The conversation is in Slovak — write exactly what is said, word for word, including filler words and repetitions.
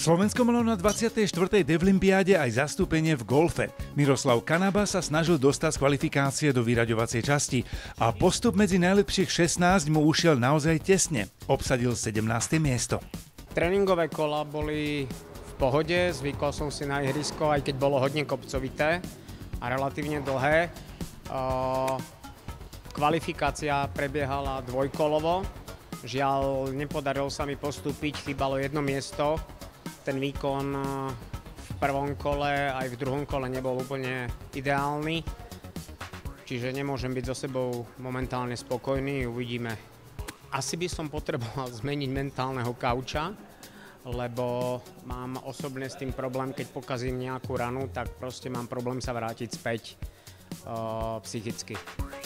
Slovensko malo na dvadsiatej štvrtej Devlympiáde aj zastúpenie v golfe. Miroslav Kanaba sa snažil dostať z kvalifikácie do vyraďovacej časti a postup medzi najlepších šestnásť mu ušiel naozaj tesne. Obsadil sedemnáste miesto. Tréningové kola boli v pohode, zvykol som si na ihrisko, aj keď bolo hodne kopcovité a relatívne dlhé. Kvalifikácia prebiehala dvojkolovo. Žiaľ, nepodarilo sa mi postúpiť, chýbalo jedno miesto. Ten výkon v prvom kole aj v druhom kole nebol úplne ideálny. Čiže nemôžem byť so sebou momentálne spokojný, uvidíme. Asi by som potreboval zmeniť mentálneho kauča, lebo mám osobne s tým problém, keď pokazím nejakú ranu, tak proste mám problém sa vrátiť späť uh, psychicky.